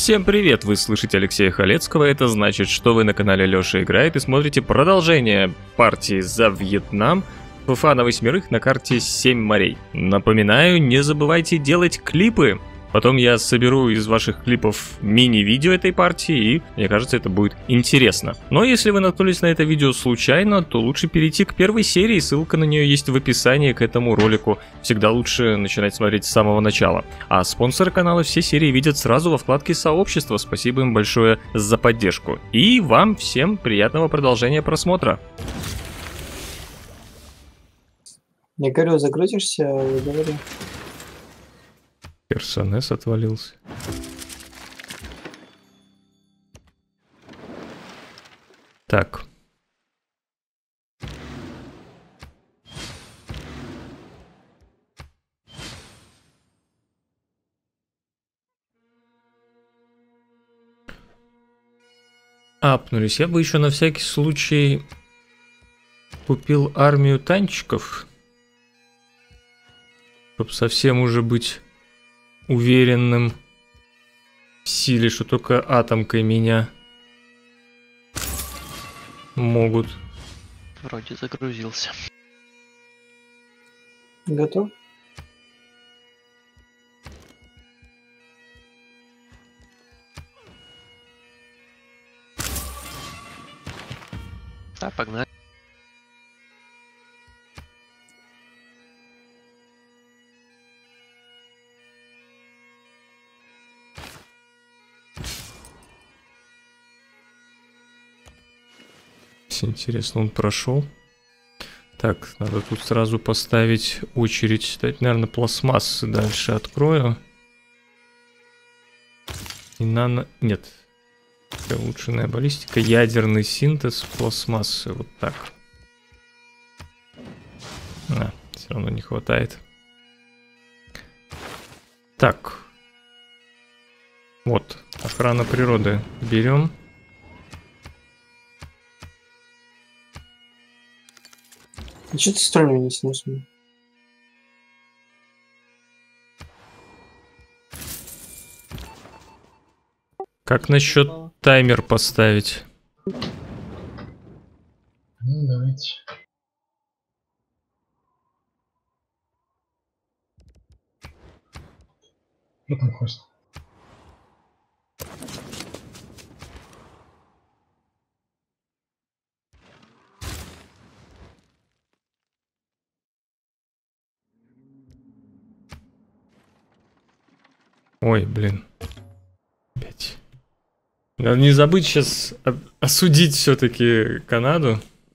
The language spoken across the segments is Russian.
Всем привет, вы слышите Алексея Халецкого, это значит, что вы на канале Лёша Играет и смотрите продолжение партии за Вьетнам в FIFA на 8 на карте 7 морей. Напоминаю, не забывайте делать клипы. Потом я соберу из ваших клипов мини-видео этой партии, и мне кажется, это будет интересно. Но если вы наткнулись на это видео случайно, то лучше перейти к первой серии, ссылка на нее есть в описании к этому ролику. Всегда лучше начинать смотреть с самого начала. А спонсоры канала все серии видят сразу во вкладке сообщества, спасибо им большое за поддержку. И вам всем приятного продолжения просмотра. Я говорю, загрузишься, говори. Персонес отвалился. Так. Апнулись. Я бы еще на всякий случай купил армию танчиков, чтобы совсем уже быть уверенным в силе, что только атомкой меня могут. Вроде загрузился. Готов? Да, погнали. Интересно, он прошел. Так, надо тут сразу поставить очередь. Дать, наверное, пластмассы дальше открою. И нано... Нет. Улучшенная баллистика. Ядерный синтез пластмассы. Вот так. Все равно не хватает. Так. Вот. Охрана природы. Берем. А что ты сторону не снес? Как насчет таймер поставить? Ну, давайте. Что там хост? Ой, блин. Опять. Надо не забыть сейчас осудить все-таки Канаду.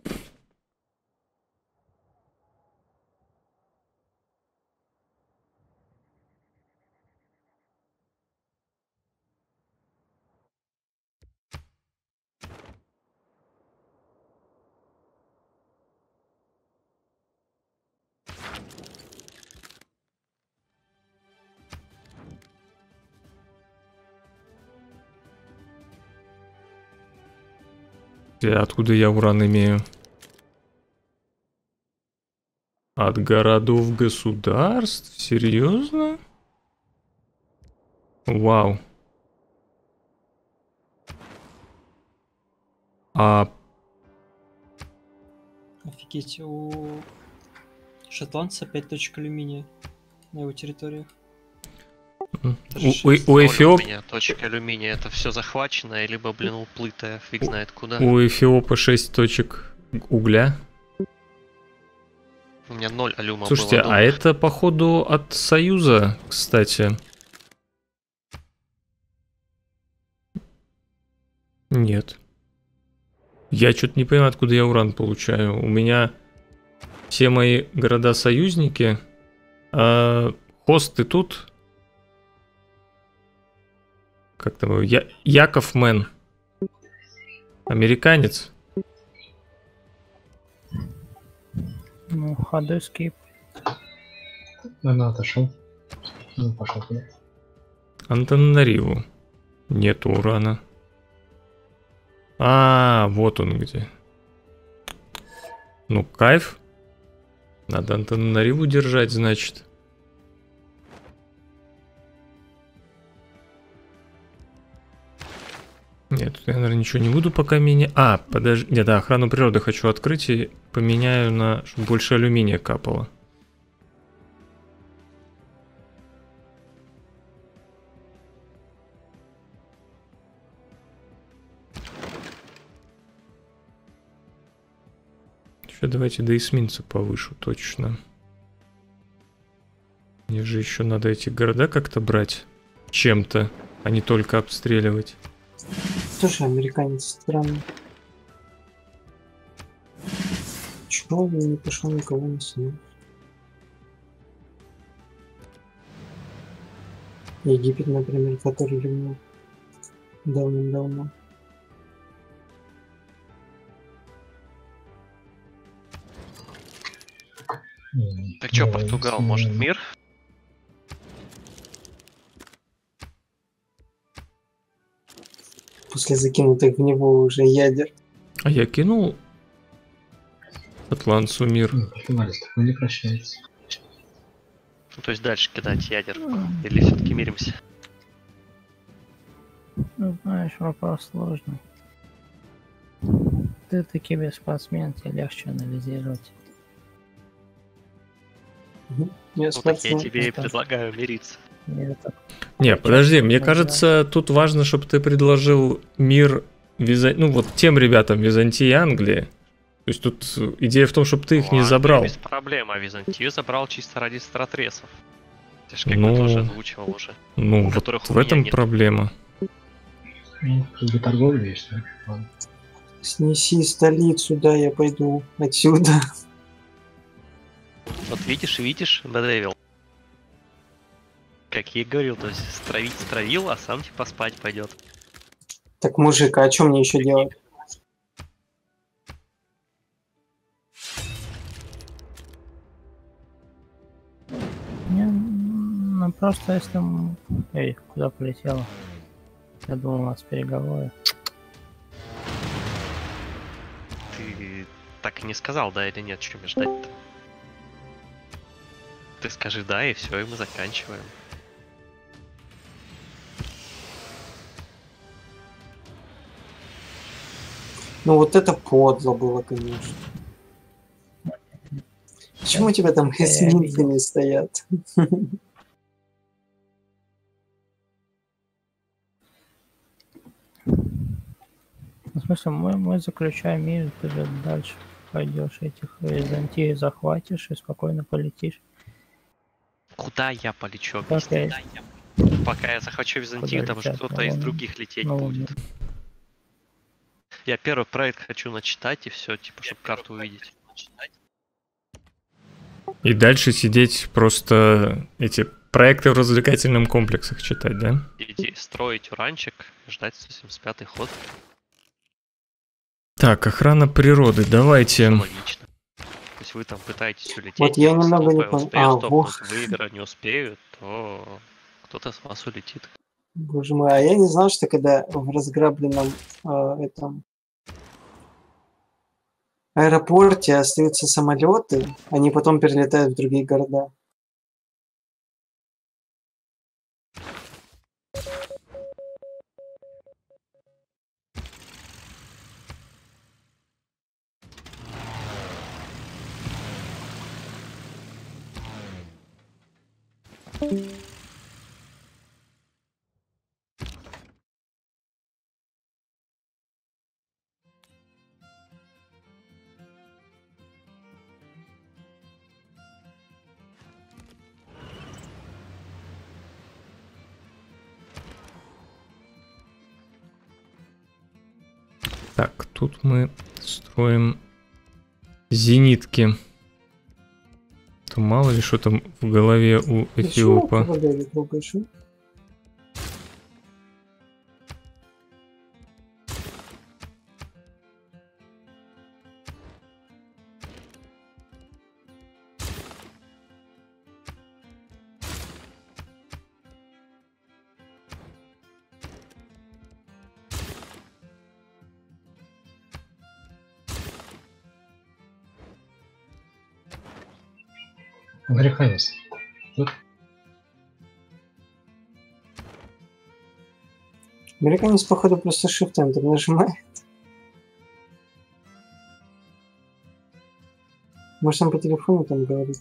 Откуда я уран имею? От городов государств? Серьезно? Вау. Офигеть, у шотландца 5 точек алюминия на его территориях. У Эфиоп... У меня точек алюминия, это все захвачено, либо, блин, уплытое, фиг знает куда. У Эфиопа 6 точек угля. У меня 0 алюма. Слушайте, было а это походу от Союза, кстати. Нет. Я что-то не понимаю, откуда я уран получаю. У меня все мои города-союзники. Хосты тут. Как там его? Яков Мэн. Американец. Ну, hard escape. Наверное, отошел. Ну, пошел туда. Антанариву. Нету урана. Вот он где. Ну, кайф. Надо Антанариву держать, значит. Нет, я, наверное, ничего не буду пока менять. А, подожди. Нет, да, охрану природы хочу открыть и поменяю на... чтобы больше алюминия капало. Еще давайте до эсминца повышу, точно. Мне же еще надо эти города как-то брать чем-то, а не только обстреливать. Слушай, американец странный. Чего он не пошел никого не снял? Египет, например, который любил давным-давно. Так что, Португал, может мир? После закинутых в него уже ядер. А я кинул Атлантсу мир. Португалец такой не прощается. Ну, то есть дальше кидать ядерку? Или все-таки миримся? Ну, знаешь, вопрос сложный. Ты таки без спортсмен, тебе легче анализировать. Я Ну, так я спортсмен. тебе и это- предлагаю мириться. Это Не, подожди, мне Да. кажется, тут важно, чтобы ты предложил мир ну вот тем ребятам Византии и Англии. То есть тут идея в том, чтобы ты их не Ну, забрал. Без проблем, а Византию забрал чисто ради стратресов. Ты ж как Ну, бы тоже озвучивал уже. Ну, у вот которых в у меня этом нет. проблема. Ну, как бы торговля есть, да? Ладно. Снеси столицу, да, я пойду отсюда. Вот видишь, Бэдэвил. Как я и говорил, то есть стравить стравил, а сам типа спать пойдет. Так, мужик, а что мне еще делать? ну просто если... Эй, куда полетела? Я думал, у нас переговоры. Ты так и не сказал, да или нет, что мне ждать-то? Ты скажи да, и все, и мы заканчиваем. Ну вот это подло было, конечно. Почему у тебя там Я эсминцы видел. не стоят? Ну, в смысле, мы заключаем мир, ты же дальше пойдешь этих Византии захватишь и спокойно полетишь. Куда я полечу? Так Объясни. я Пока я захвачу Византию, Куда там же летят? кто-то из Ну, других лететь ну, будет. Я первый проект хочу начитать и все, типа, чтобы карту увидеть. И дальше сидеть просто эти проекты в развлекательном комплексах читать, да? Иди строить уранчик, ждать 175-й ход. Так, охрана природы, давайте. Всё логично. То есть вы там пытаетесь улететь, Вот я немного не стопаю, понял. успею А, стопнуть, вот. выиграть не успею, то кто-то с вас улетит. Боже мой, а я не знал, что когда в разграбленном этом аэропорте остаются самолеты, они потом перелетают в другие города. Так, тут мы строим зенитки. То мало ли что там в голове у Эфиопа. Американец. Тут Американец, походу, просто Shift-Enter нажимает. Может, он по телефону там говорит.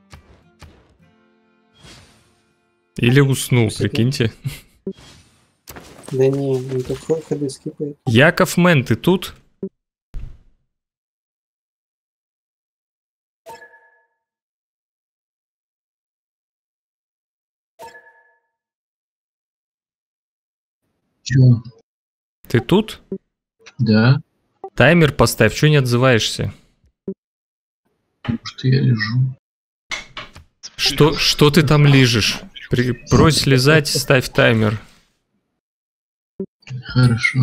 Или уснул, Себе. прикиньте. Да не, он тут ходы скипает. Яков Мэн, ты тут? Чё? Ты тут? Да, Таймер поставь, что не отзываешься? потому что я лежу. Что ты там лежишь? Брось слезать, ставь таймер. Хорошо.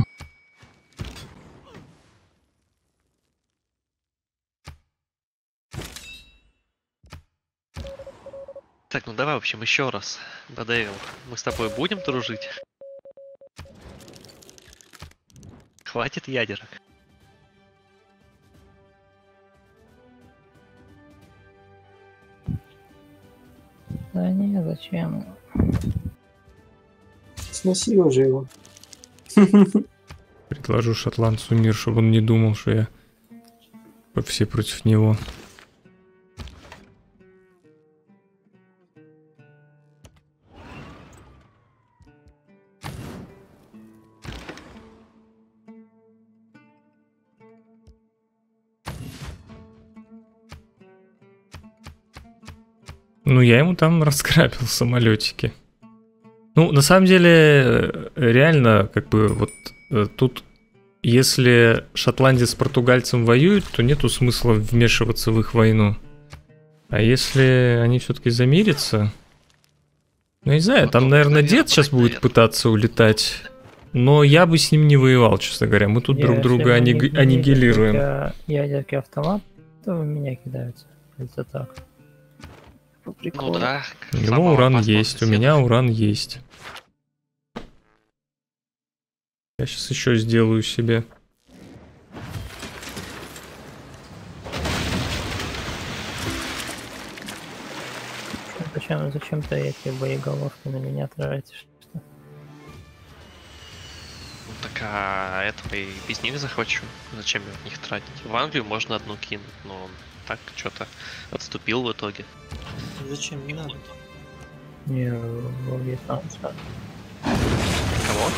Так, ну давай, в общем, еще раз. Бадевил, мы с тобой будем дружить? Хватит ядерок. Да не, зачем? Сноси уже его. Предложу шотландцу мир, чтобы он не думал, что я все против него. Ну, я ему там раскрапил самолетики. Ну, на самом деле, реально, как бы, вот тут, если шотландец с португальцем воюют, то нету смысла вмешиваться в их войну. А если они все-таки замирятся... Ну, не знаю, там, наверное, дед сейчас будет пытаться улетать. Но я бы с ним не воевал, честно говоря. Мы тут друг друга аннигилируем. Ядерки автомат, то в меня кидаются. Это так. По Ну приколу. да. У него самого уран опасного есть, у соседа. меня уран есть. Я сейчас еще сделаю себе. Зачем ты эти боеголовки на меня тратишь? Что? Ну так а этого и без них захвачу. Зачем я в них тратить? В Англию можно одну кинуть, но он так что-то отступил в итоге. Зачем? Не надо. Не, во Вьетнам сразу. Кого?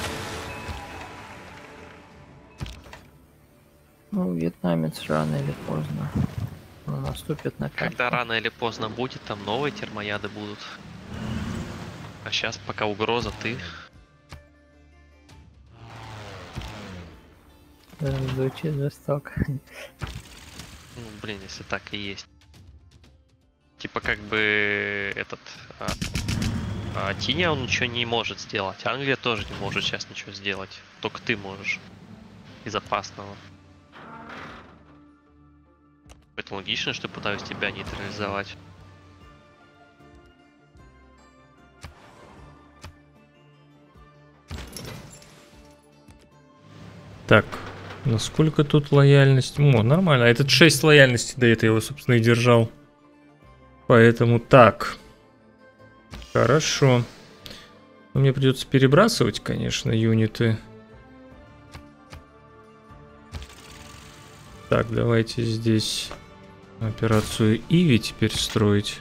Ну, вьетнамец рано или поздно наступит на Когда карту. рано или поздно будет, там новые термояды будут. А сейчас пока угроза ты. Звучит жестоко. Ну, блин, если так и есть. Типа как бы этот... Тиня он ничего не может сделать. Англия тоже не может сейчас ничего сделать. Только ты можешь. Из опасного. Это логично, что пытаюсь тебя нейтрализовать. Так, насколько тут лояльность? О, нормально. А этот 6 лояльности дает, я его, собственно, и держал. Поэтому так. Хорошо. Но мне придется перебрасывать, конечно, юниты. Так, давайте здесь операцию Иви теперь строить.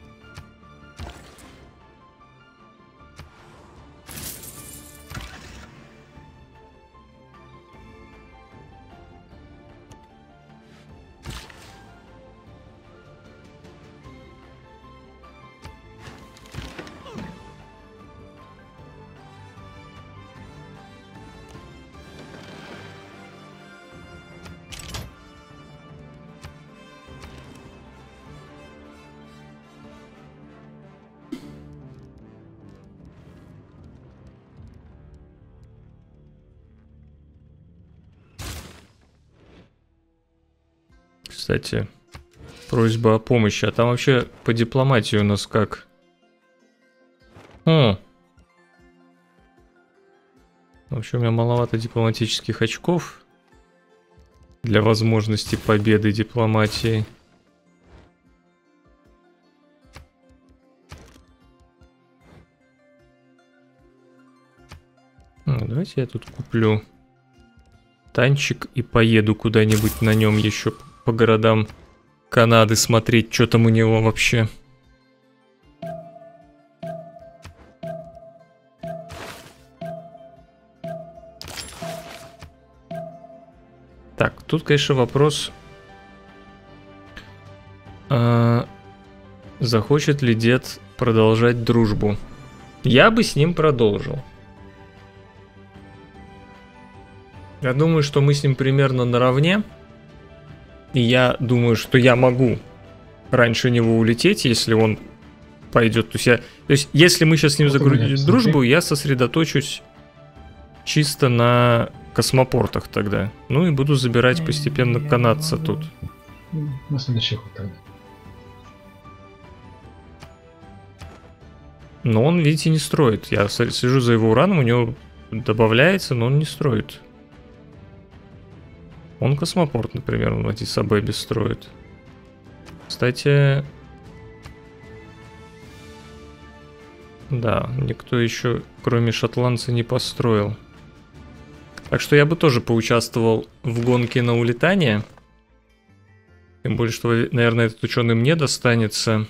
Кстати, просьба о помощи. А там вообще по дипломатии у нас как? В общем, у меня маловато дипломатических очков для возможности победы дипломатии. Давайте я тут куплю танчик и поеду куда-нибудь на нем еще по городам Канады смотреть, что там у него вообще. Так, тут, конечно, вопрос, захочет ли дед продолжать дружбу. Я бы с ним продолжил. Я думаю, что мы с ним примерно наравне. И я думаю, что я могу раньше него улететь, если он пойдет. То есть, если мы сейчас с ним загрузим дружбу, я сосредоточусь чисто на космопортах тогда. Ну и буду забирать постепенно канадца тут. На следующий ход тогда. Но он, видите, не строит. Я слежу за его ураном, у него добавляется, но он не строит. Он космопорт, например, в Аддис-Абебе строит. Кстати... Да, никто еще, кроме шотландца, не построил. Так что я бы тоже поучаствовал в гонке на улетание. Тем более, что, наверное, этот ученый мне достанется.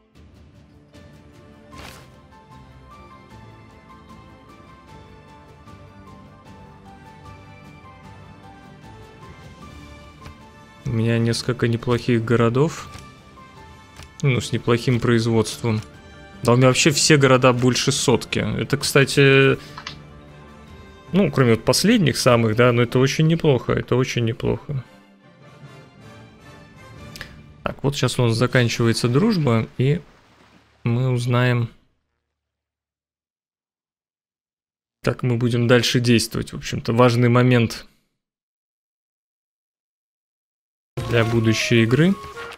У меня несколько неплохих городов. Ну, с неплохим производством. Да, у меня вообще все города больше сотки. Это, кстати... Ну, кроме вот последних самых, да, но это очень неплохо. Это очень неплохо. Так, вот сейчас у нас заканчивается дружба, и мы узнаем, как мы будем дальше действовать. В общем-то, важный момент для будущей игры.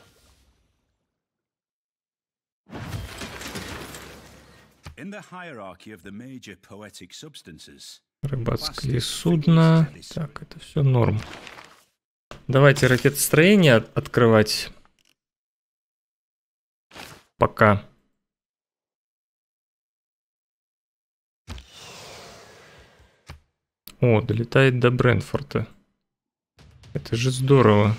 Рыбацкие судна. Так, это все норм. Давайте ракетостроение открывать. Пока. О, долетает до Брентфорда. Это же здорово.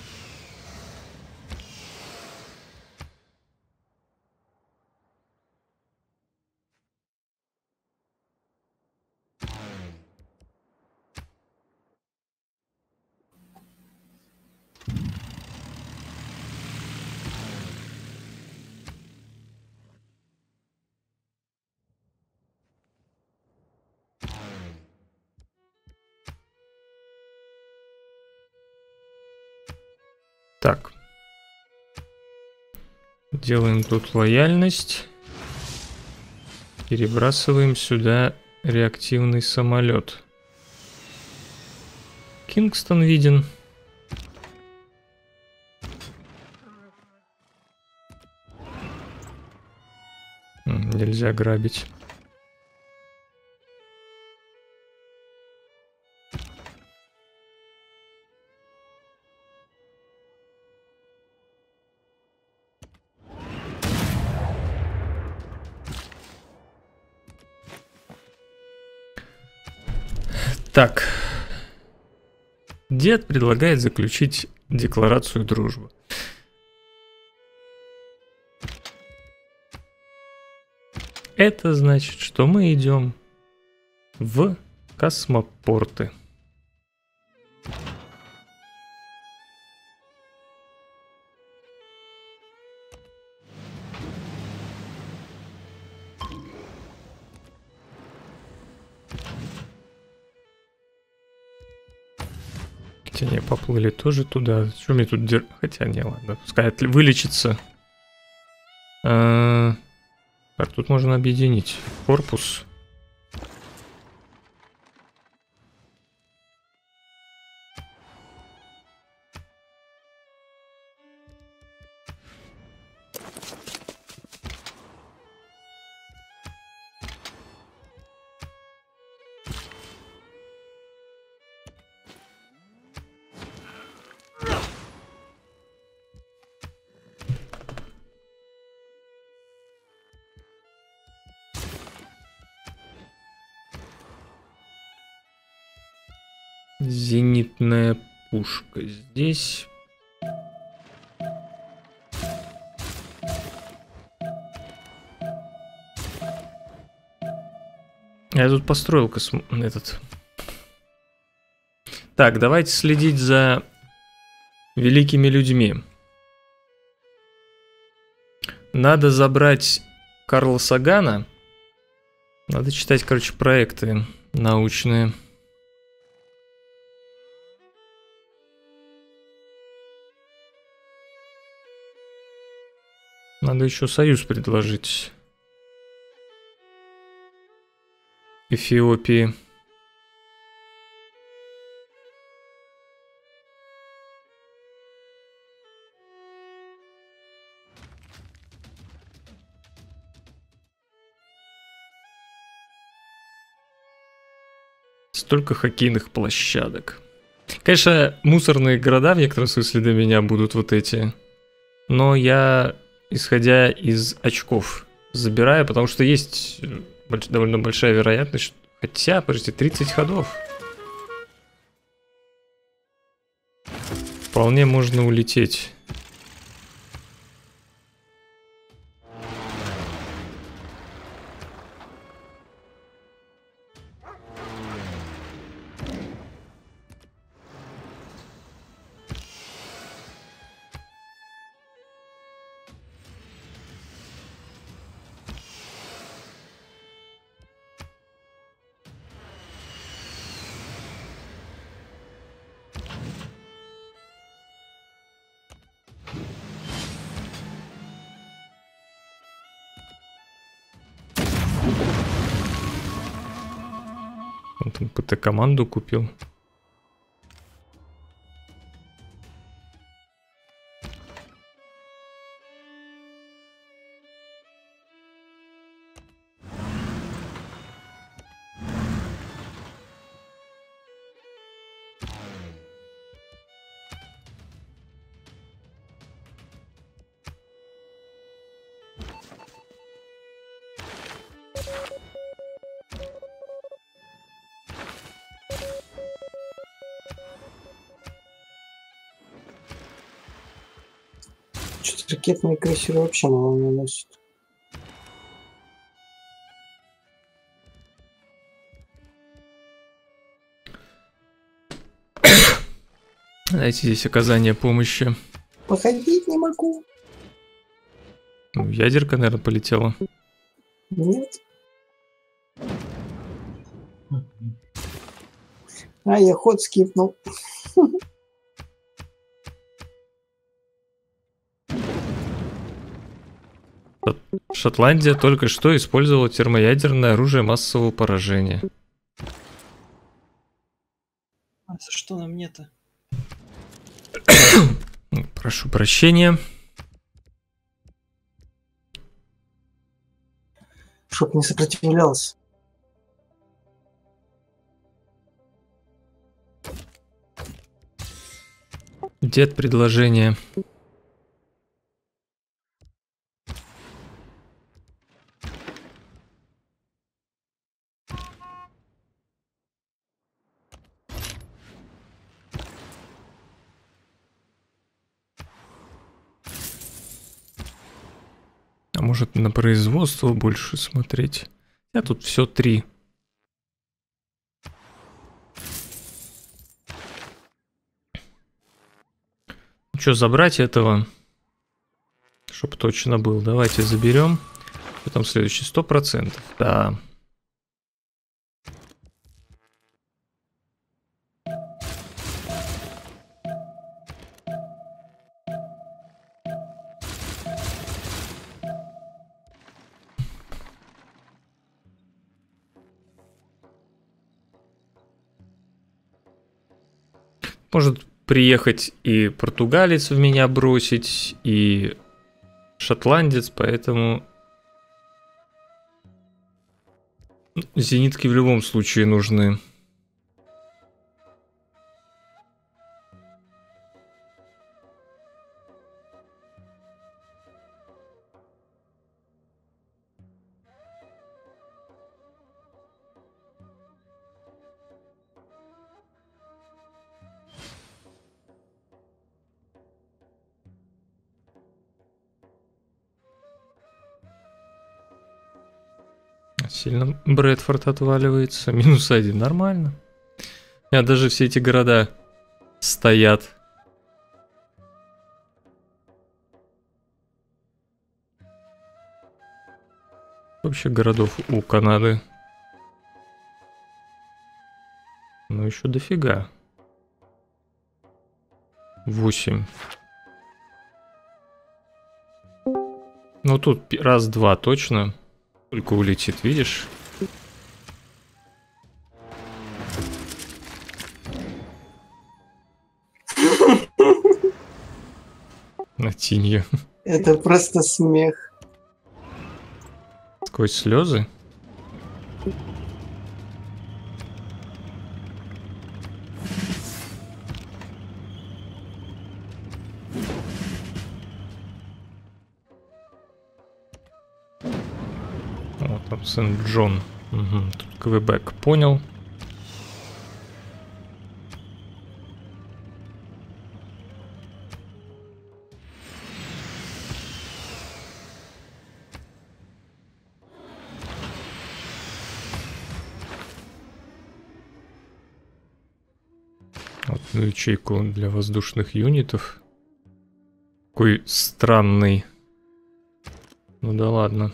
Так. Делаем тут лояльность. Перебрасываем сюда реактивный самолет. Кингстон виден. Нельзя грабить. Так. Дед предлагает заключить декларацию дружбы. Это значит, что мы идем в космопорты. Не, поплыли тоже туда. Что мне тут держать? Хотя не, ладно. Пускай вылечится. Так, тут можно объединить корпус. Зенитная пушка здесь. Я тут построил этот. Так, давайте следить за великими людьми. Надо забрать Карла Сагана. Надо читать, короче, проекты научные. Надо еще союз предложить Эфиопии. Столько хоккейных площадок. Конечно, мусорные города в некотором смысле для меня будут вот эти. Но я, исходя из очков, забираю, потому что есть довольно большая вероятность, хотя, подожди, 30 ходов. Вполне можно улететь. Он там ПТ-команду купил. Что-то ракетные крейсеры вообще мало наносят. Знаете, здесь оказание помощи. Походить не могу. Ну, ядерка, наверное, полетела. Нет. А, я ход скипнул. Шотландия только что использовала термоядерное оружие массового поражения. А за что на мне-то? Прошу прощения. Чтоб не сопротивлялся. Дед предложение. А может на производство больше смотреть? Я тут все 3. Ну что, забрать этого? Чтоб точно был. Давайте заберем. Что там следующий? 100%. Да. Может приехать и португалец в меня бросить, и шотландец, поэтому зенитки в любом случае нужны. Сильно Брэдфорд отваливается. -1, нормально. Даже все эти города стоят. Вообще городов у Канады. Ну еще дофига. 8. Ну тут раз-два точно. Только улетит, видишь? На тенью. Это просто смех. Сквозь слезы. Вот там Сент-Джон. Угу. Тут Квебек, понял. Одну ячейку для воздушных юнитов. Какой странный. Ну да ладно.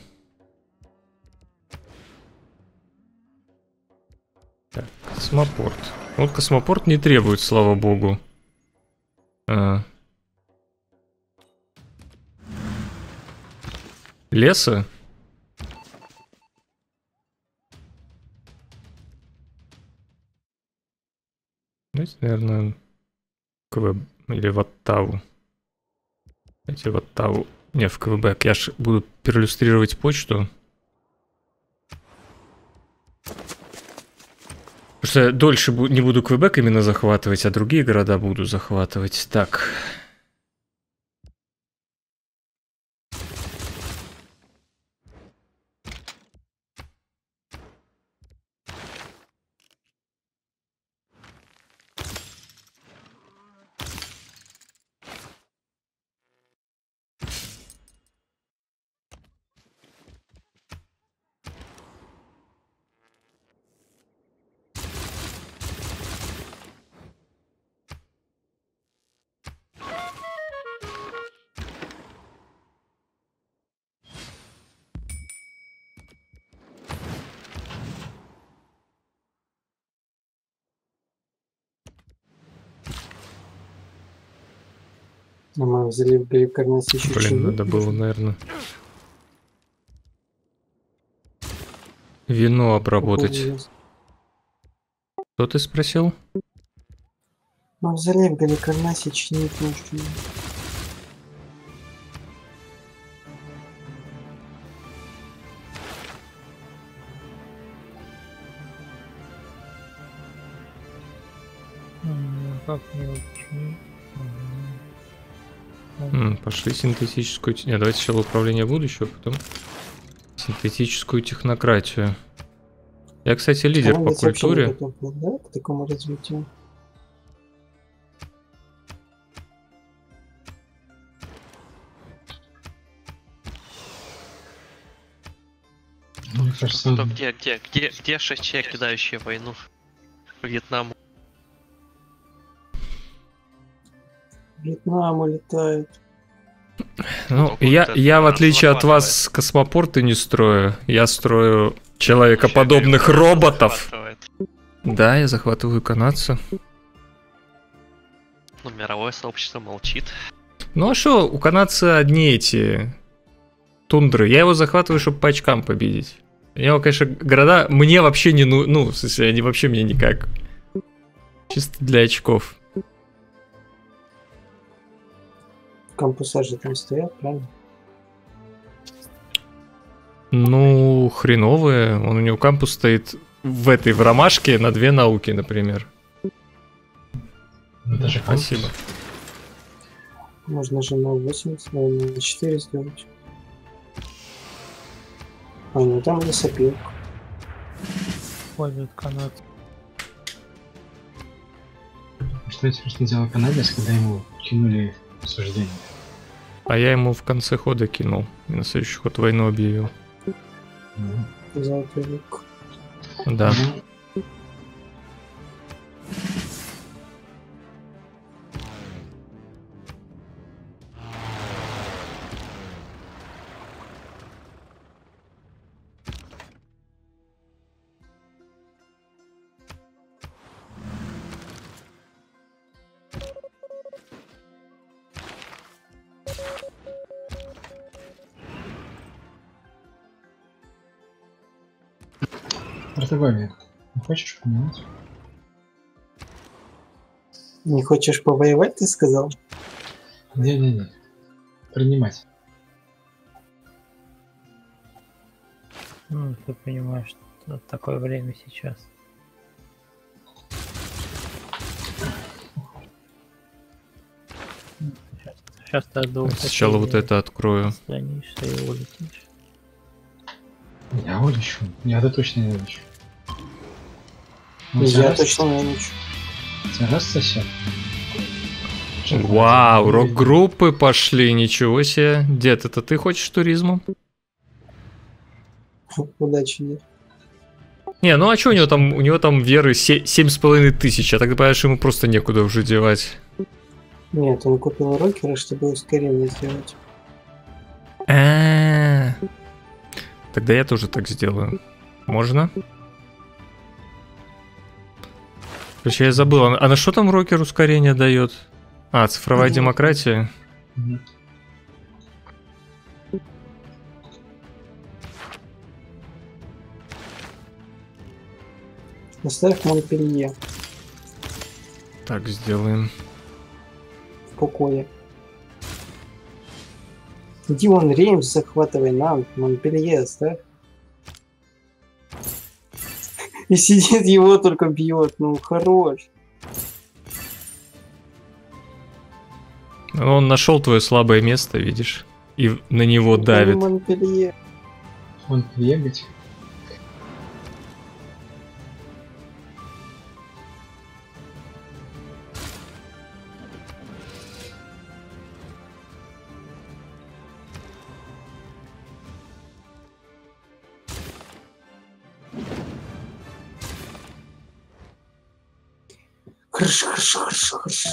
Так, космопорт. Вот космопорт не требует, слава богу. Леса? Давайте, наверное, или в Оттаву. Давайте в Оттаву. Не, в Квебек. Я ж буду перлюстрировать почту. Потому что я дольше не буду Квебек именно захватывать, а другие города буду захватывать. Так. Мы взяли в Галикарнасе еще Блин, надо было, наверное, вино обработать. Что ты спросил? Мы взяли в Галикарнасе чинить нужно. Как мне учить? Пошли синтетическую... Нет, давайте сначала управление будущего, потом синтетическую технократию. Я, кстати, лидер по культуре. Да, к такому развитию. Ну, мне кажется, Кто, где 6 человек, кидающие войну по Вьетнаму? Вьетнам улетает. Ну, я в отличие от вас, космопорты не строю. Я строю человекоподобных роботов. Да, я захватываю канадца. Ну, мировое сообщество молчит. Ну а что, у канадца одни эти тундры. Я его захватываю, чтобы по очкам победить. Я, конечно, города мне вообще не ну, в смысле, они вообще мне никак. Чисто для очков. Кампуса же там стоят, правильно? Ну, хреновые. Он у него кампус стоит в ромашке на 2 науки, например. ну, даже кампус. Спасибо. Можно же на 80, на 4 сделать. А, ну там лесопилка. Использует канат. Что это просто делал канадец, когда ему кинули осуждение? А я ему в конце хода кинул. И на следующий ход войну объявил. Золотой лук. Да. Артагония, не хочешь поменять? Не хочешь повоевать, ты сказал? Не-не-не. Принимать. Ну, ты понимаешь, что такое время сейчас. Сейчас ты от двух Сначала вот это открою. отстранишься и улетишь. Я улечу. Я-то точно не улечу. Я точно не учу. Тебя раз сосет. Вау, рок-группы пошли, ничего себе. Дед, это ты хочешь туризмом? Удачи нет. Не, ну а что у него там? У него там веры 7500, а тогда понимаешь, ему просто некуда уже девать. Нет, он купил рокеры, чтобы ускорение сделать. Тогда я тоже так сделаю. Можно? Короче, я забыл. А на что там рокер ускорение дает? А, цифровая демократия. Мгм. Оставь Монпелье Так, сделаем. в покое. Иди вон Реймс захватывай нам, Монпелье оставь. И сидит его только бьет, ну хорош. Он нашел твое слабое место, видишь? И на него давит. Монпелье. Он приехать. Хрш.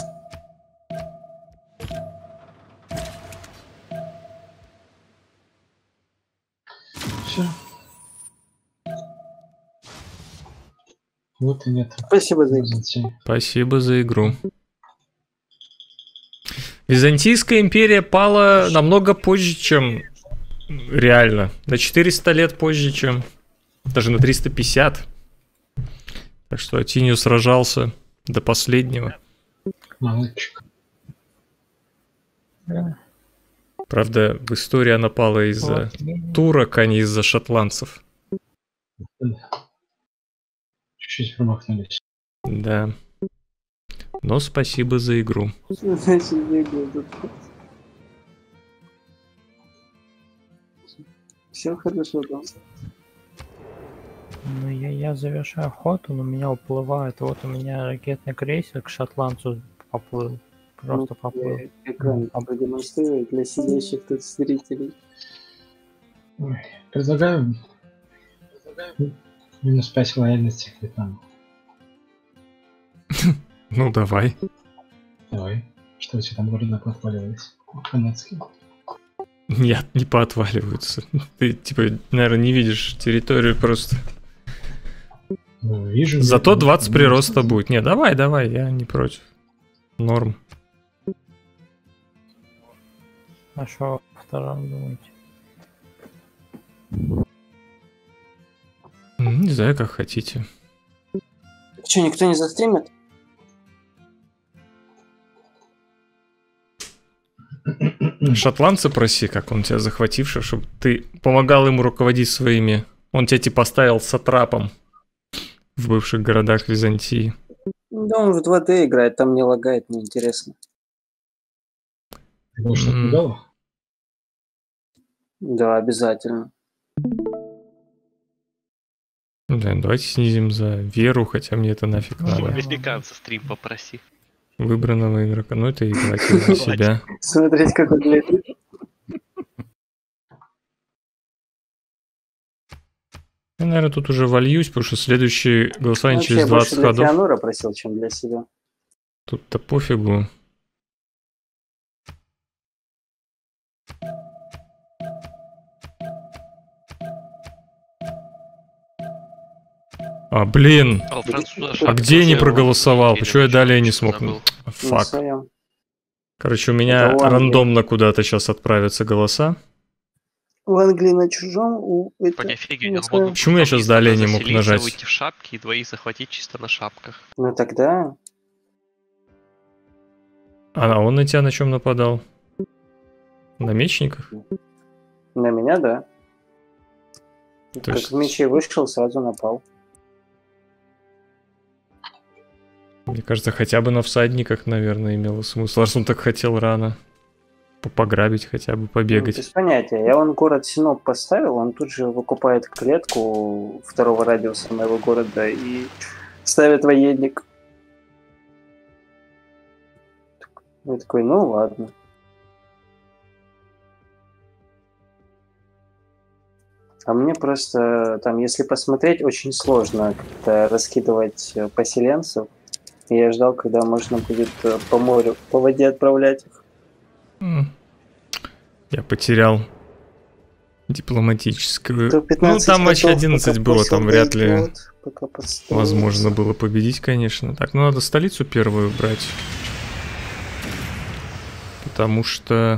Все. Вот и нет. Спасибо за Византии. Спасибо за игру. Византийская империя пала намного позже, чем реально. На 400 лет позже, чем даже на 350. Так что Атинью сражался до последнего. Молодчик. Да. Правда, в истории она пала из-за Вот, не- турок, а не из-за шотландцев. Чуть-чуть промахнулись. Да. Но спасибо за игру. Значит, бегаю тут. Все хорошо там. Ну, я завершаю охоту, но меня уплывает. Вот у меня ракетный крейсер к шотландцу поплыл. Просто поплыл. Экран продемонстрирую для сидящих тут зрителей. Ой, предлагаю минус 5 лояльности к Вьетнаму. Ну, давай. Давай. Что у тебя там вроде поотваливались? Канадские. Нет, не поотваливаются. Ты, типа, наверное, не видишь территорию просто. Ну, вижу. Зато где-то 20 там прироста минус будет. Не, давай, я не против. Норм. А что во втором думаете? Не знаю, как хотите. Че, никто не застримит? Шотландца проси, как он тебя захвативший, чтобы ты помогал ему руководить своими. Он тебя типа поставил сатрапом в бывших городах Византии. Да он в 2D играет, там не лагает, неинтересно. Ты что-то пугало? Да, обязательно. Да, давайте снизим за веру, хотя мне это нафиг Ну, надо. да. Американца стрим попроси. Выбранного игрока. Ну это играть за себя. Смотреть, как он летит. Я, наверное, тут уже вольюсь, потому что следующее голосование Вообще, через я больше 20 для ходов. Феонора просил, чем для себя. Тут-то пофигу. А, блин. А у француза А шапка где я не сделала. проголосовал? Или Почему я почему? далее не Что смог? забыл? На Фак. своем. Короче, у меня Это у Англии. рандомно куда-то сейчас отправятся голоса. В Англии на чужом, у это... По фиге, на он своем. мог бы Почему я потом щас из далее туда не мог заселиться, нажать? выйти в шапке и двоих захватить чисто на шапках. Ну тогда... А он на тебя на чем нападал? На мечниках? На меня, да. То Как есть- в мече вышел, сразу напал. Мне кажется, хотя бы на всадниках, наверное, имело смысл. Раз он так хотел рано. Пограбить хотя бы, Ну, побегать. без понятия. Я вон город Синоп поставил, он тут же выкупает клетку второго радиуса моего города и ставит военник. Я такой, ну ладно. А мне просто там, если посмотреть, очень сложно как-то раскидывать поселенцев. И я ждал, когда можно будет по морю, по воде отправлять их. Я потерял дипломатическую. То Ну, 15 там матч ходов, 11 пока было, посол там вряд ли дойдет, пока подстроится. возможно было победить, конечно. Так, ну надо столицу первую брать. Потому что...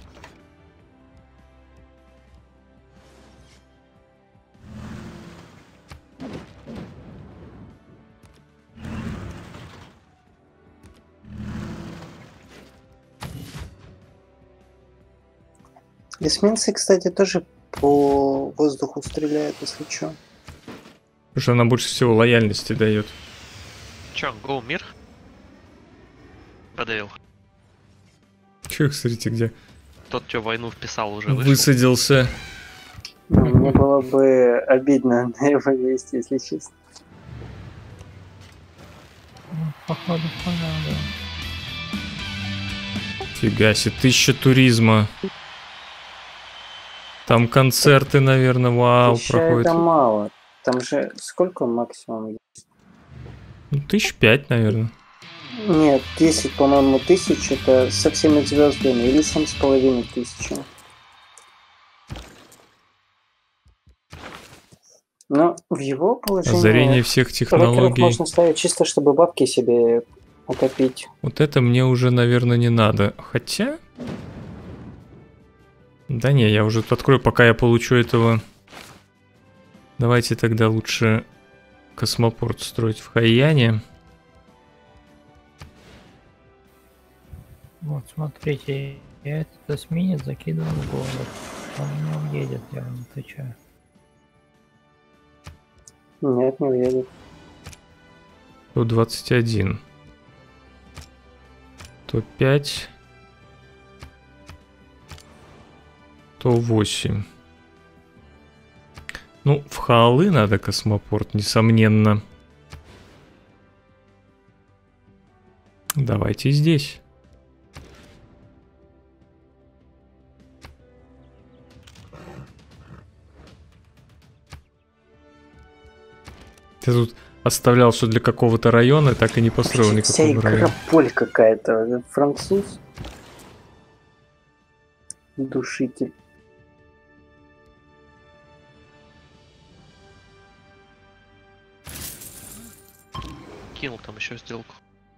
Эсминцы, кстати, тоже по воздуху стреляют, если что. Потому что она больше всего лояльности дает. Чё, гоу, мир? Подавил. Че, смотрите, где Тот, кто войну вписал, уже вышел. высадился. Ну, мне было бы обидно на его месте, если честно. Ну, походу, понятно. Фига себе, 1000 туризма. Там концерты, наверное, вау, Еще проходят. это мало. Там же сколько максимум? Ну, 1005, наверное. Нет, 10, по-моему, тысяч это со всеми звездами, или 7500. Но в его положении... Озарение всех Во-первых, технологий. можно ставить чисто, чтобы бабки себе накопить. Вот это мне уже, наверное, не надо. Хотя... Да не, я уже тут открою, пока я получу этого. Давайте тогда лучше космопорт строить в Хайяне. Вот, смотрите, я этот эсминец закидываю в город. Он не уедет, я вам отвечаю. Нет, не уедет. 121. 105. 108. Ну, в Хаалы надо космопорт, несомненно. Давайте здесь. Ты тут оставлял все для какого-то района, так и не построил Вообще, вся никакого игра района. поль какая-то. Француз. Душитель. Кинул там еще сделку.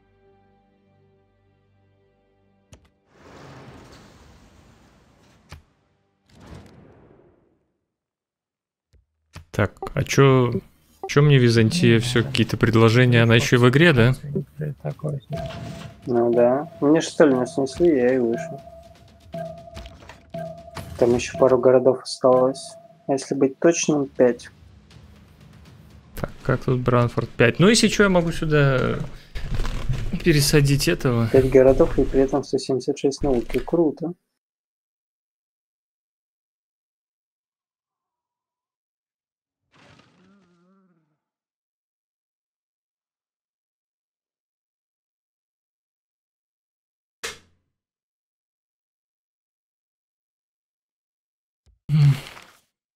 Так, а чё мне Византия? Все какие-то предложения, она еще и в игре, да? Такой себе. Ну да. Мне что ли снесли, я и вышел. Там еще пару городов осталось. А если быть точным, 5. Так, как тут Бранфорд 5? Ну, если что, я могу сюда пересадить этого. 5 городов и при этом 176 науки. Круто.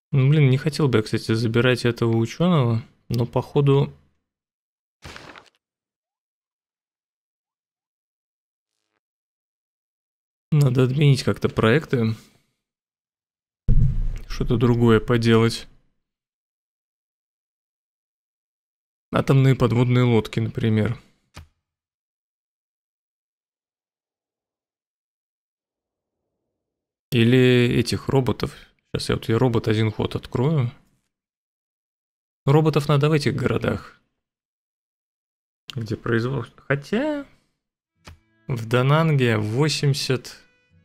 Ну, блин, не хотел бы я, кстати, забирать этого ученого, но походу... Надо отменить как-то проекты. Что-то другое поделать. Атомные подводные лодки, например. Или этих роботов. Сейчас я вот я робот один ход открою. Роботов надо в этих городах. Где производство. Хотя... В Дананге 80...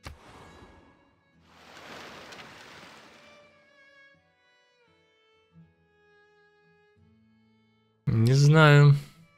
Не знаю.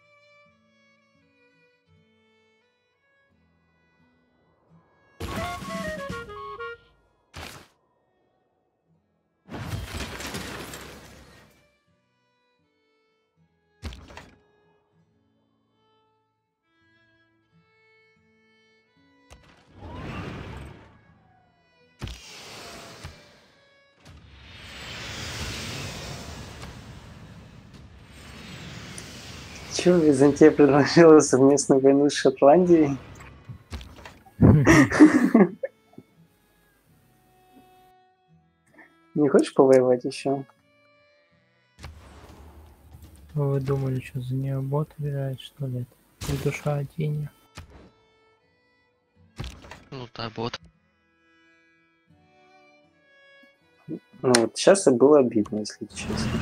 Чё, Византия предложила совместную войну с Шотландией? Не хочешь повоевать еще? Вы думали, что за нее бот играет, что ли? Это душа Адини. Ну да, бот. Ну вот сейчас было обидно, если честно.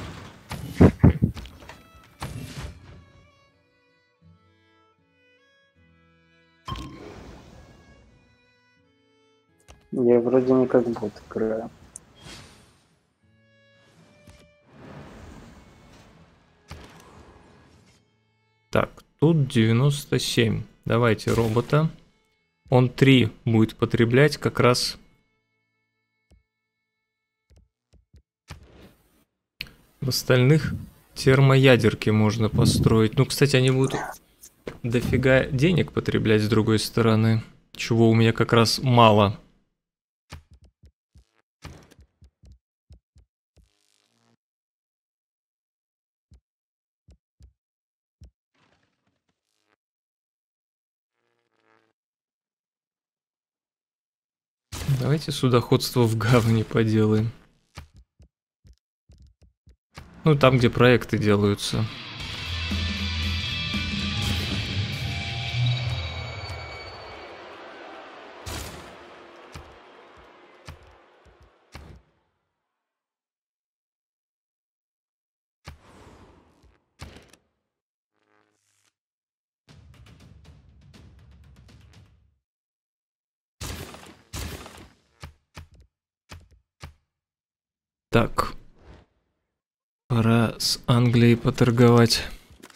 Я вроде не как бот играю. Так, тут 97. Давайте робота. Он 3 будет потреблять как раз... В остальных термоядерки можно построить. Ну, кстати, они будут дофига денег потреблять с другой стороны. Чего у меня как раз мало. Давайте судоходство в гавани поделаем. Ну, там, где проекты делаются. Так. Пора с Англией поторговать.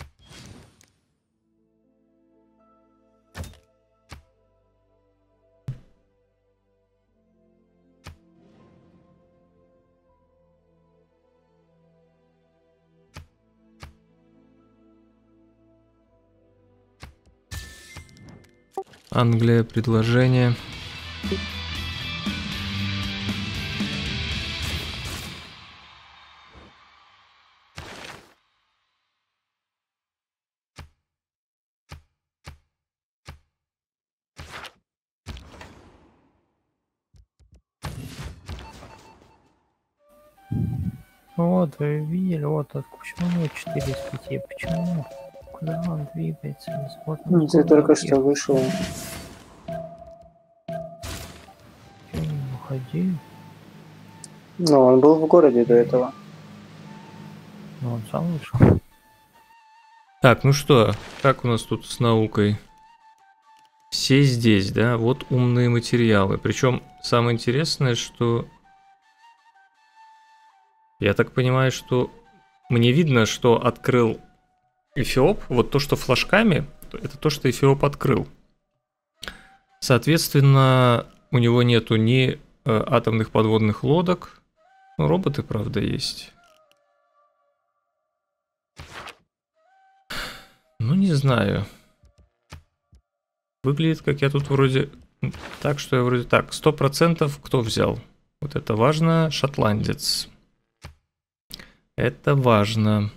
Англия, предложение. Вот, вы видели, вот почему у него 4 из 5? Почему? Куда он двигается? Вот, Ты только что вышел. не уходи. Ну, он был в городе до этого. Ну, он сам вышел. Так, ну что, как у нас тут с наукой? Все здесь, да? Вот умные материалы. Причем самое интересное, что... Я так понимаю, что мне видно, что открыл Эфиоп. Вот то, что флажками, это то, что Эфиоп открыл. Соответственно, у него нету ни атомных подводных лодок. Ну, роботы, правда, есть. Ну, не знаю. Выглядит, как я тут вроде... Так, что я вроде... Так, 100% кто взял? Вот это важно. Шотландец. Это важно.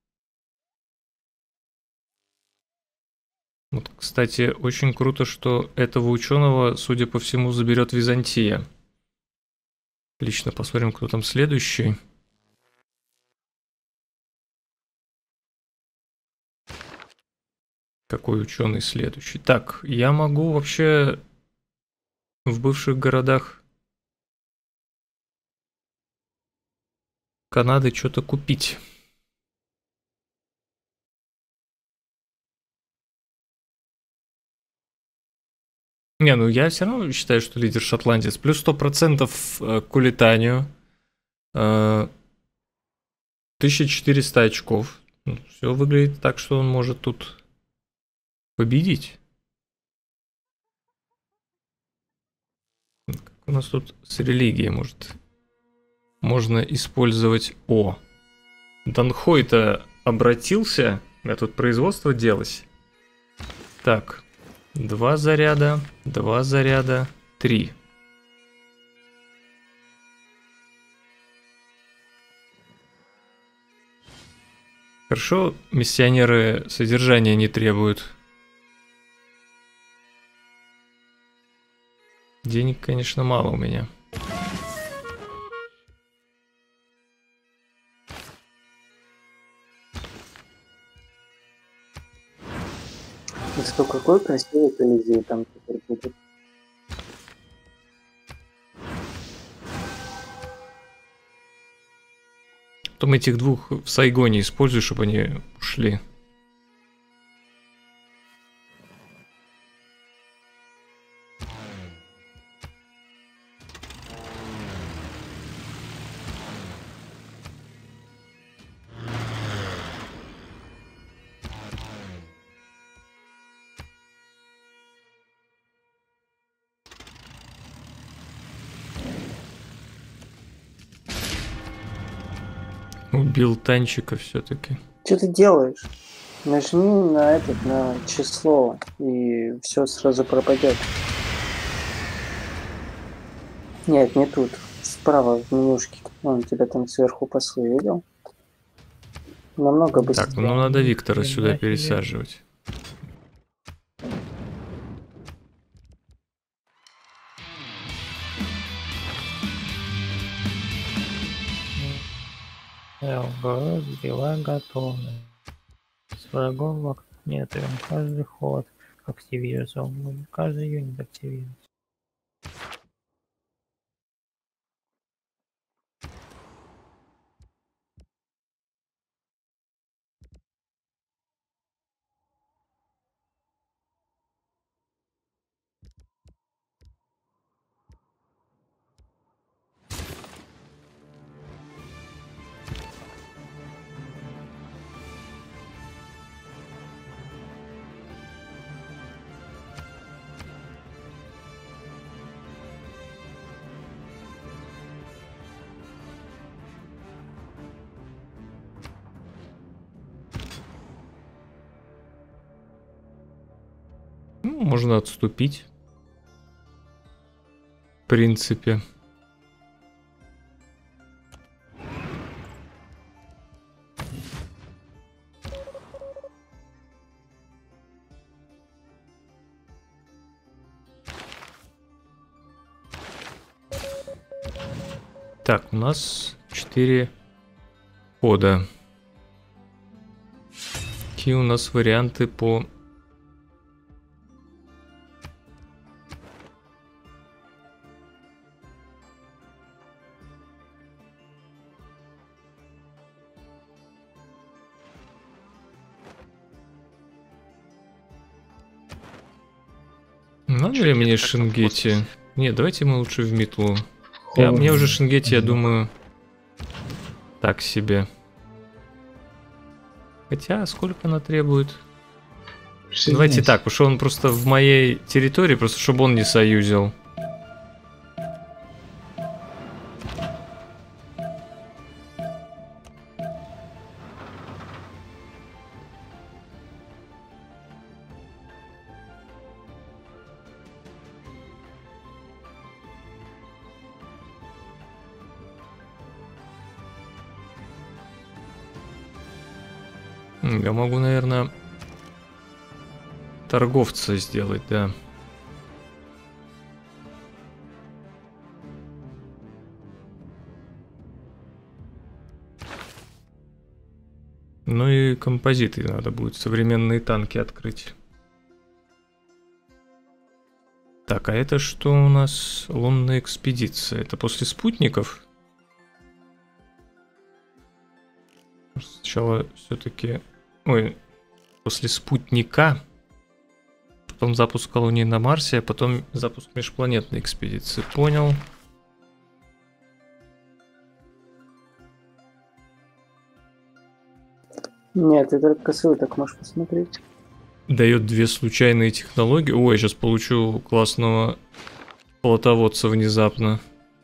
Вот, кстати, очень круто, что этого ученого, судя по всему, заберет Византия. Лично посмотрим, кто там следующий. Какой ученый следующий? Так, я могу вообще в бывших городах Канады что-то купить. Не, ну я все равно считаю, что лидер шотландец. Плюс 100% к улетанию. 1400 очков. Все выглядит так, что он может тут победить. Как у нас тут с религией может. Можно использовать... О! Данхой-то обратился. А тут производство делось. Так. 2 заряда, 3. Хорошо, миссионеры содержания не требуют. Денег, конечно, мало у меня. Зато какой красивый Колизей там теперь будет. Потом этих двух в Сайгоне используй, чтобы они ушли. Убил танчика все-таки. Что ты делаешь? Нажми на число, и все сразу пропадет. Нет, не тут. Справа в менюшке. Он тебя там сверху послы видел? Намного быстрее. Так, ну надо Виктора сюда пересаживать. ЛГ сбивай готовность. С врагом вокруг нет, и он каждый ход активируется, он будет каждый юнит активируется. Ну, можно отступить. В принципе. Так, у нас 4 хода. Какие у нас варианты по... Надо ли мне Шенгетти? Нет, давайте мы лучше в Митлу. Мне уже Шенгетти, я думаю, так себе. Хотя, сколько она требует? Давайте так, потому что он просто в моей территории, просто чтобы он не союзил. Я могу, наверное, торговца сделать, да. Ну и композиты надо будет, современные танки открыть. Так, а это что у нас? Лунная экспедиция. Это после спутников? Сначала все-таки... Ой, после спутника. Потом запуск колонии на Марсе, а потом запуск межпланетной экспедиции. Понял. Нет, ты только ссылок можешь посмотреть. Дает 2 случайные технологии. Ой, сейчас получу классного плотоводца внезапно.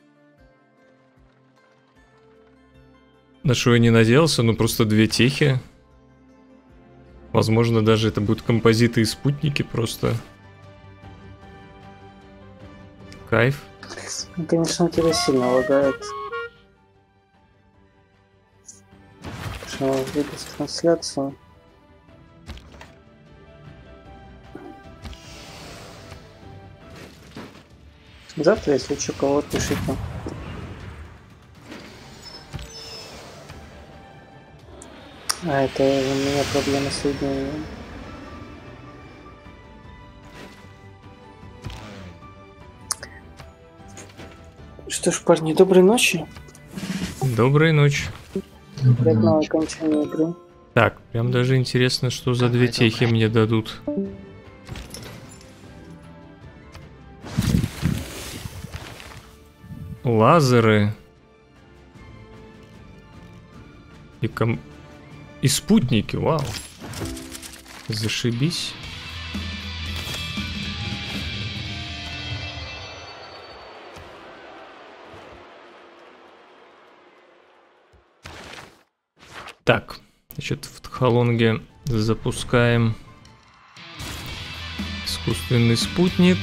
На что я не надеялся, ну просто 2 техи. Возможно, даже это будут композиты и спутники просто. Кайф. Ну, конечно, у тебя сильно лагает. Что, выпуск трансляцию. Завтра, если что, кого пишите. А, это у меня проблема с соединением. Что ж, парни, доброй ночи. Доброй ночи. Приятного окончания игры. Так, прям даже интересно, что за 2 техи мне дадут. Лазеры. И спутники, вау. Зашибись. Так, значит, в Тхалонге запускаем искусственный спутник.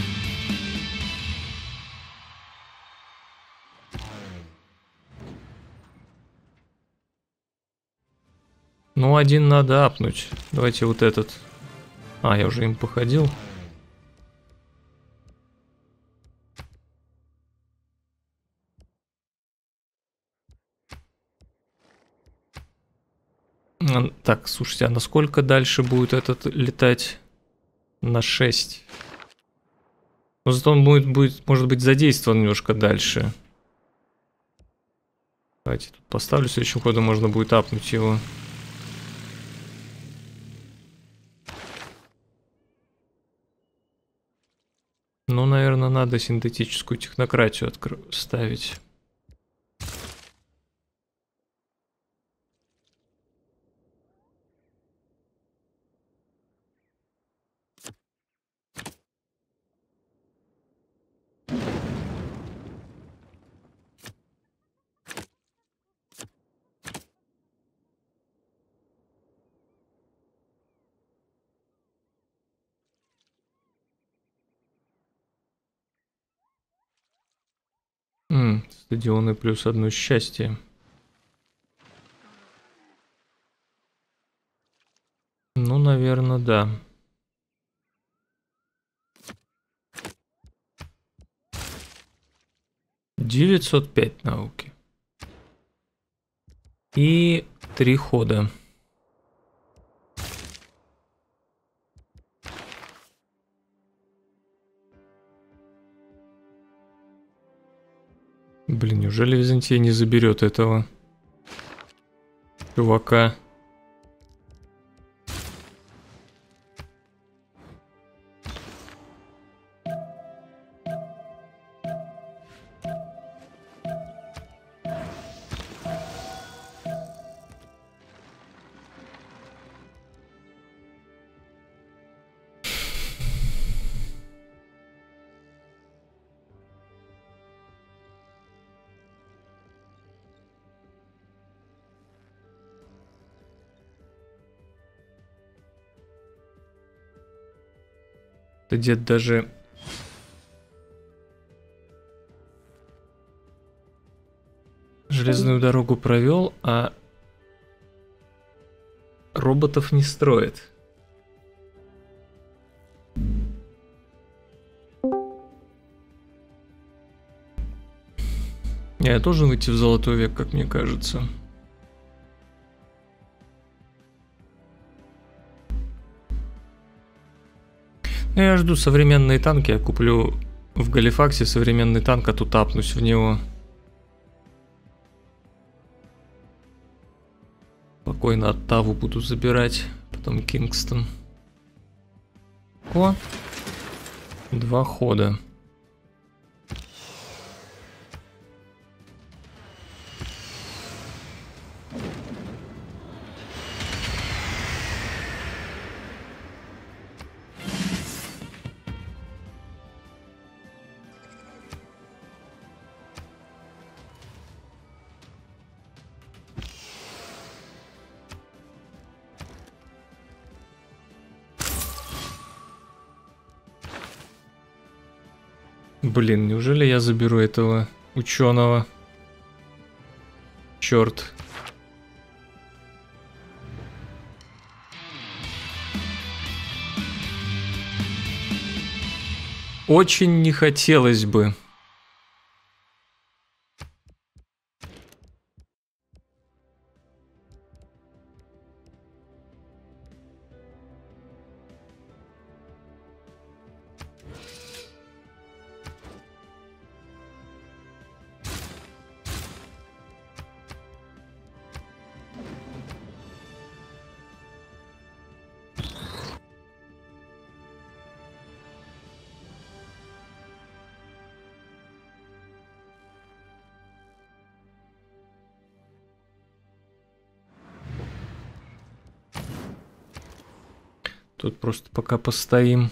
Ну, один надо апнуть. Давайте вот этот. А, я уже им походил. Так, слушайте, а насколько дальше будет этот летать? На 6. Но зато он может быть задействован немножко дальше. Давайте тут поставлю, следующим ходом можно будет апнуть его. Ну, наверное, надо синтетическую технократию ставить. Стадионы плюс 1 счастье. Ну, наверное, да. $905 науки. И 3 хода. Блин, неужели Византия не заберет этого чувака? Дед даже железную дорогу провел, а роботов не строит. Я должен выйти в золотой век, как мне кажется. Ну, я жду современные танки. Я куплю в Галифаксе современный танк, а тут апнусь в него. Спокойно Оттаву буду забирать. Потом Кингстон. О! 2 хода. Блин, неужели я заберу этого ученого? Черт. Очень не хотелось бы. Тут просто пока постоим.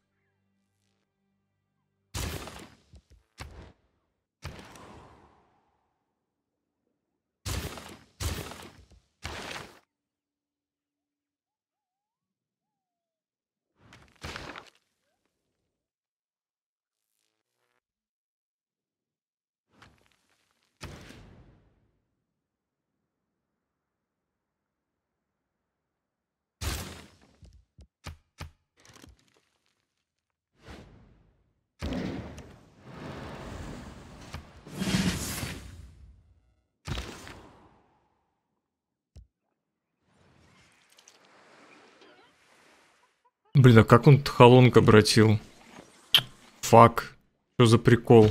Блин, а как он Тхалонг обратил? Фак. Что за прикол?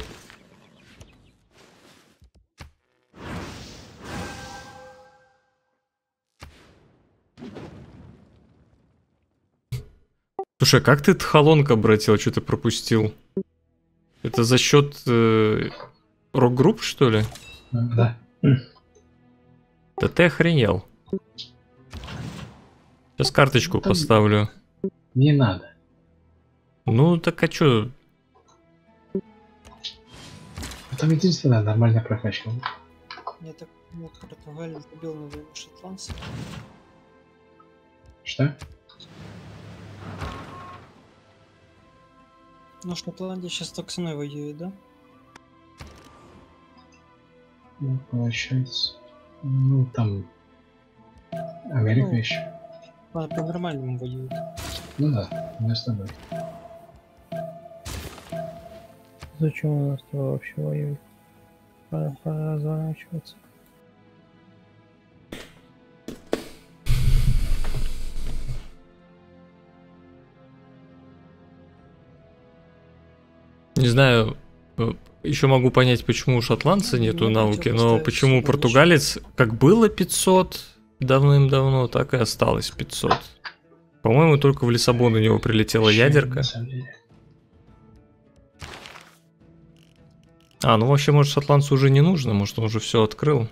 Слушай, а как ты Тхалонг обратил? Что ты пропустил? Это за счет рок-групп, что ли? Да. Да ты охренел. Сейчас карточку поставлю. Не надо. Ну, так а чё? Там единственная нормальная прокачка. Я так понял, Португалия забил на войну шотландцев. Что? Ну, Шотландия сейчас так со мной воюет, да? Ну, получается. Ну, там... Америка Ну. еще. По-нормальному воюет. Ну да, мы с тобой. Зачем у нас то вообще воюет? Пора разворачиваться. Не знаю, еще могу понять, почему у шотландца нету Ну, науки, хотел но поставить почему себе португалец, как было 500 давным-давно, так и осталось 500. По-моему, только в Лиссабон у него прилетела ядерка. На самом деле. А, ну вообще, может, шотландцу уже не нужно, может, он уже все открыл.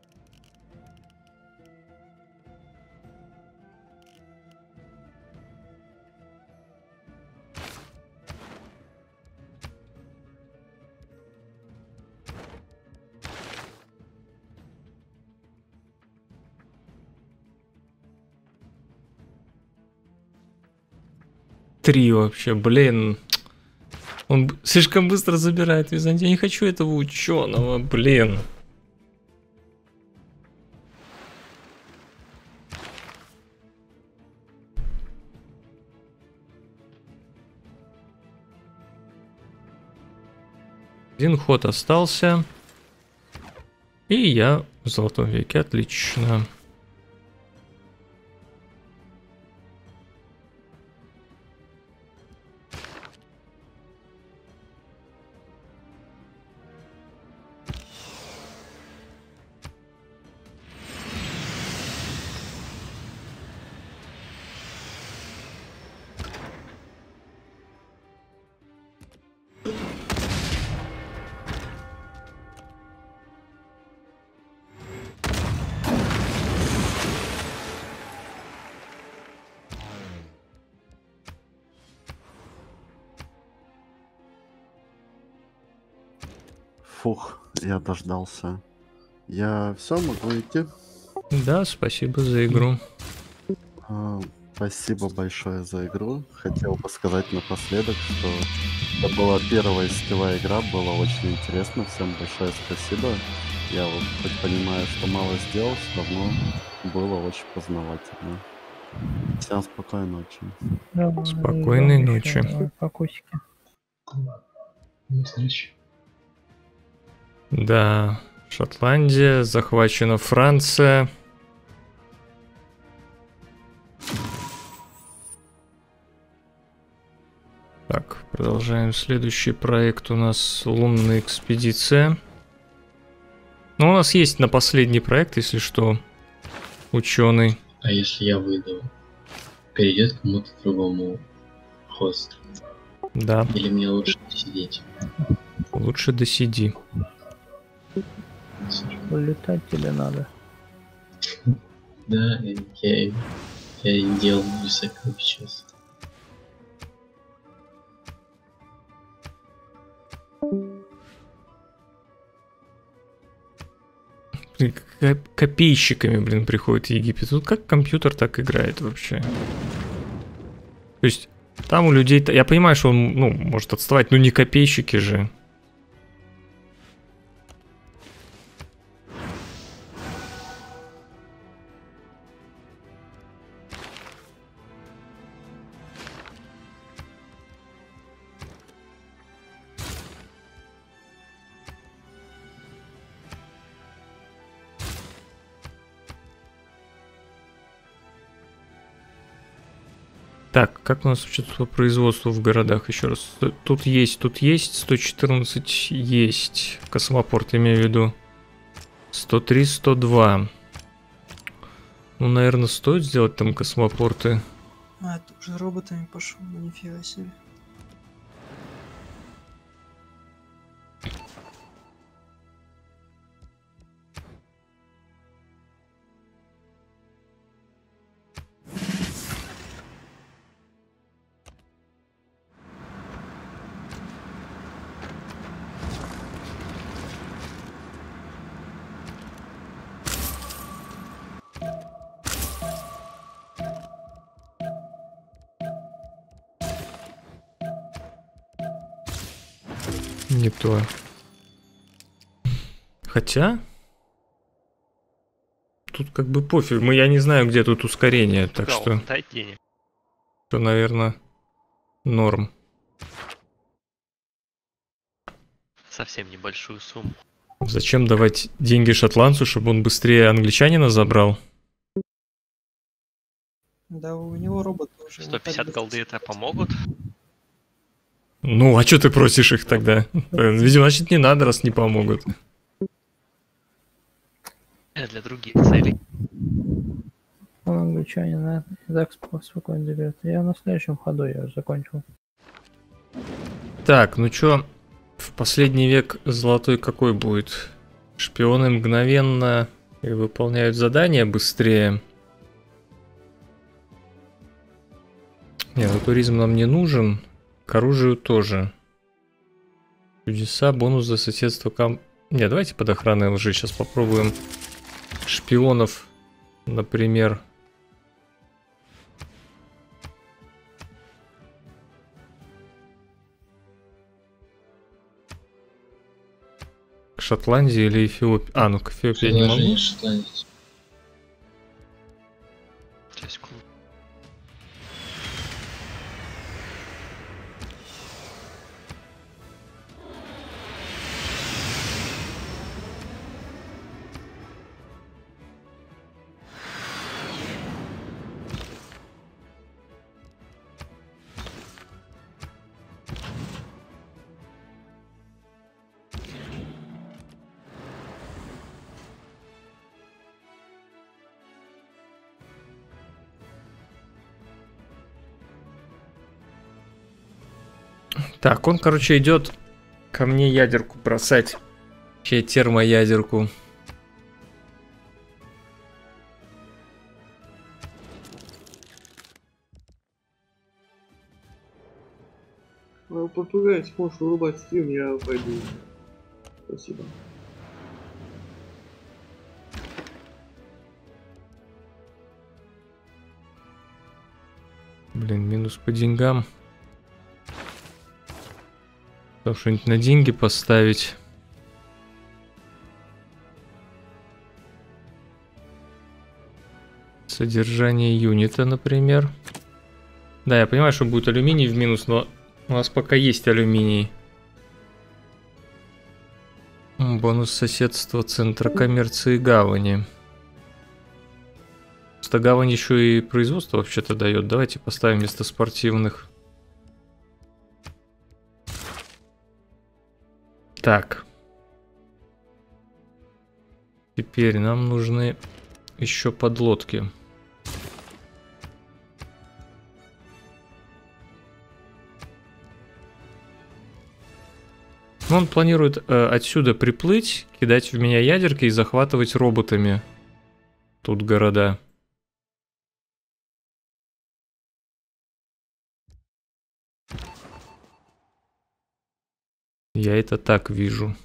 Три вообще, блин. Он слишком быстро забирает Византию. Я не хочу этого ученого, блин. Один ход остался. И я в золотом веке. Отлично. Фух, я дождался. Я все, могу идти? Да, спасибо за игру. Спасибо большое за игру. Хотел бы сказать напоследок, что это была первая сетевая игра, было очень интересно. Всем большое спасибо. Я вот хоть понимаю, что мало сделал, все равно было очень познавательно. Всем спокойной ночи. Давай, Спокойной ждем ночи. еще покусики. До встречи. Да, Шотландия, захвачена Франция. Так, продолжаем. Следующий проект у нас лунная экспедиция. Ну, у нас есть на последний проект, если что, ученый. А если я выйду, перейдет к кому-то другому хост? Да, Или мне лучше сидеть? лучше досиди. Улетать тебе надо. Да, я делал всякого сейчас. Копейщиками, блин, приходит в Египет. Тут как компьютер так играет вообще. То есть там у людей... Я понимаю, что он, ну, может отставать, но не копейщики же. Так, как у нас вообще тут по производству в городах? Еще раз. Тут есть, 114 есть. Космопорт, имею в виду. 103, 102. Ну, наверное, стоит сделать там космопорты. А, ты уже роботами пошел, ну нифига себе. Не то. Хотя... Тут как бы пофиг. Я не знаю, где тут ускорение, так Гал, что... дай денег. Что, наверное, норм. Совсем небольшую сумму. Зачем давать деньги шотландцу, чтобы он быстрее англичанина забрал? Да у него робот уже. не так 150 быстро. голды это помогут? Ну, а что ты просишь их тогда? Видимо, значит, не надо, раз не помогут. Для других целей. Он англичанин, да? Так спокойно заберет. Я на следующем ходу я уже закончил. Так, ну чё, в последний век золотой какой будет? Шпионы мгновенно и выполняют задания быстрее. Не, ну туризм нам не нужен. К оружию тоже. Чудеса, бонус за соседство Не, давайте под охраной лжи сейчас попробуем. Шпионов, например. К Шотландии или Эфиопии? А, ну к Эфиопии я не могу. Предложение Шотландии. Сейчас, секунду. Так, он, короче, идет ко мне ядерку бросать. Термоядерку. Попугай, сможешь вырубать стрим, я пойду. Спасибо. Блин, минус по деньгам. Там что-нибудь на деньги поставить. Содержание юнита, например. Да, я понимаю, что будет алюминий в минус, но у нас пока есть алюминий. Бонус соседства центра коммерции гавани. Просто гавань еще и производство вообще-то дает. Давайте поставим вместо спортивных. Так. Теперь нам нужны еще подлодки. Он планирует отсюда приплыть, кидать в меня ядерки и захватывать роботами тут города. Я это так вижу.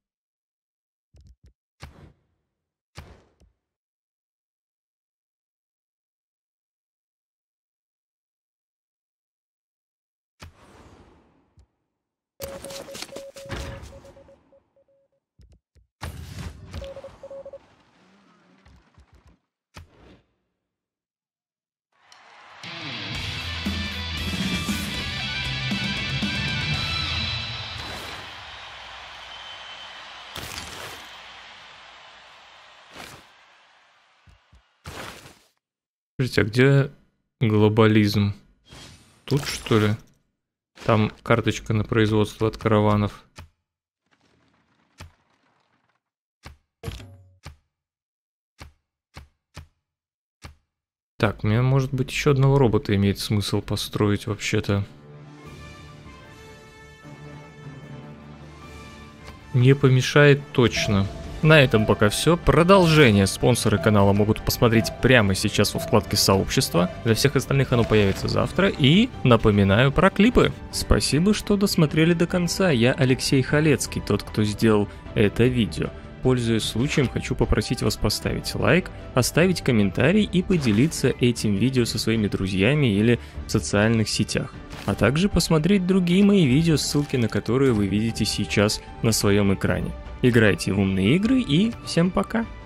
Скажите, а где глобализм? Тут, что ли? Там карточка на производство от караванов. Так, мне, может быть, еще одного робота имеет смысл построить вообще-то. Не помешает точно. На этом пока все. Продолжение спонсоры канала могут посмотреть прямо сейчас во вкладке сообщества. Для всех остальных оно появится завтра. И напоминаю про клипы. Спасибо, что досмотрели до конца. Я Алексей Халецкий, тот, кто сделал это видео. Пользуясь случаем, хочу попросить вас поставить лайк, оставить комментарий и поделиться этим видео со своими друзьями или в социальных сетях. А также посмотреть другие мои видео, ссылки на которые вы видите сейчас на своем экране. Играйте в умные игры и всем пока!